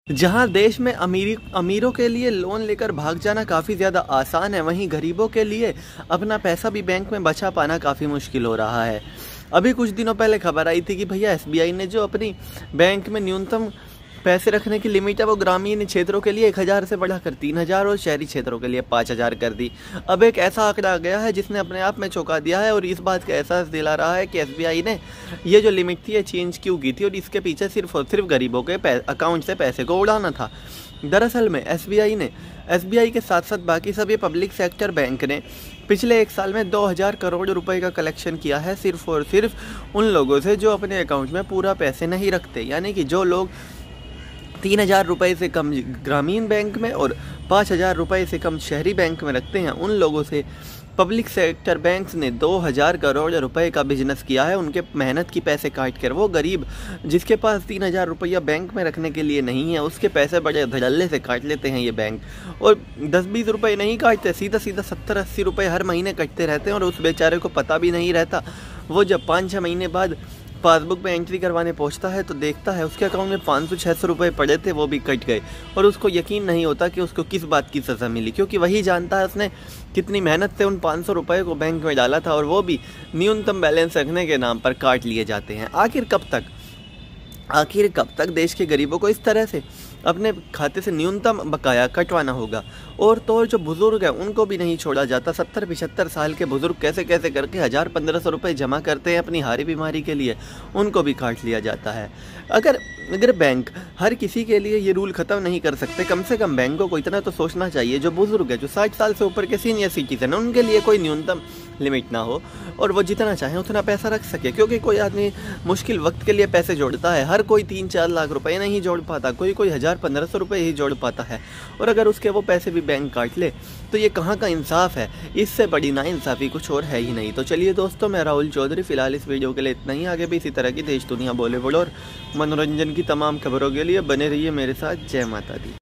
जहां देश में अमीरों के लिए लोन लेकर भाग जाना काफ़ी ज़्यादा आसान है, वहीं गरीबों के लिए अपना पैसा भी बैंक में बचा पाना काफ़ी मुश्किल हो रहा है। अभी कुछ दिनों पहले खबर आई थी कि भैया एसबीआई ने जो अपनी बैंक में न्यूनतम पैसे रखने की लिमिट है वो ग्रामीण क्षेत्रों के लिए 1000 से बढ़ाकर 3000 और शहरी क्षेत्रों के लिए 5000 कर दी। अब एक ऐसा आंकड़ा आ गया है जिसने अपने आप में चौंका दिया है और इस बात का एहसास दिला रहा है कि एसबीआई ने ये जो लिमिट थी ये चेंज क्यों की थी और इसके पीछे सिर्फ और सिर्फ गरीबों के अकाउंट से पैसे को उड़ाना था। दरअसल में एसबीआई के साथ साथ बाकी सभी पब्लिक सेक्टर बैंक ने पिछले एक साल में 2000 करोड़ रुपए का कलेक्शन किया है सिर्फ और सिर्फ उन लोगों से जो अपने अकाउंट में पूरा पैसे नहीं रखते, यानी कि जो लोग 3000 रुपये से कम ग्रामीण बैंक में और 5000 रुपये से कम शहरी बैंक में रखते हैं, उन लोगों से पब्लिक सेक्टर बैंक्स ने 2000 करोड़ रुपए का बिजनेस किया है। उनके मेहनत की पैसे काट कर वो गरीब जिसके पास 3000 रुपया बैंक में रखने के लिए नहीं है, उसके पैसे बड़े धड़ल्ले से काट लेते हैं ये बैंक। और 10-20 रुपये नहीं काटते, सीधा 70-80 रुपये हर महीने कटते रहते हैं और उस बेचारे को पता भी नहीं रहता। वो जब 5-6 महीने बाद पासबुक में एंट्री करवाने पहुंचता है तो देखता है उसके अकाउंट में 500-600 रुपये पड़े थे, वो भी कट गए और उसको यकीन नहीं होता कि उसको किस बात की सज़ा मिली, क्योंकि वही जानता है उसने कितनी मेहनत से उन 500 रुपये को बैंक में डाला था और वो भी न्यूनतम बैलेंस रखने के नाम पर काट लिए जाते हैं। आखिर कब तक देश के गरीबों को इस तरह से अपने खाते से न्यूनतम बकाया कटवाना होगा। और तो और जो बुज़ुर्ग हैं उनको भी नहीं छोड़ा जाता। 70-75 साल के बुज़ुर्ग कैसे कैसे करके 1000-1500 रुपये जमा करते हैं अपनी हारी बीमारी के लिए, उनको भी काट लिया जाता है। अगर बैंक हर किसी के लिए ये रूल ख़त्म नहीं कर सकते, कम से कम बैंकों को इतना तो सोचना चाहिए जो बुज़ुर्ग है, जो 60 साल से ऊपर के सीनियर सिटीजन हैं, उनके लिए कोई न्यूनतम लिमिट ना हो और वो जितना चाहें उतना पैसा रख सके। क्योंकि कोई आदमी मुश्किल वक्त के लिए पैसे जोड़ता है, हर कोई 3-4 लाख रुपए नहीं जोड़ पाता, कोई 1000-1500 रुपये ही जोड़ पाता है। और अगर उसके वो पैसे भी बैंक काट ले तो ये कहाँ का इंसाफ है? इससे बड़ी नाइंसाफ़ी कुछ और है ही नहीं। तो चलिए दोस्तों, मैं राहुल चौधरी फ़िलहाल इस वीडियो के लिए इतना ही। आगे भी इसी तरह की देश दुनिया बॉलीवुड और मनोरंजन की तमाम खबरों के लिए बने रहिए मेरे साथ। जय माता दी।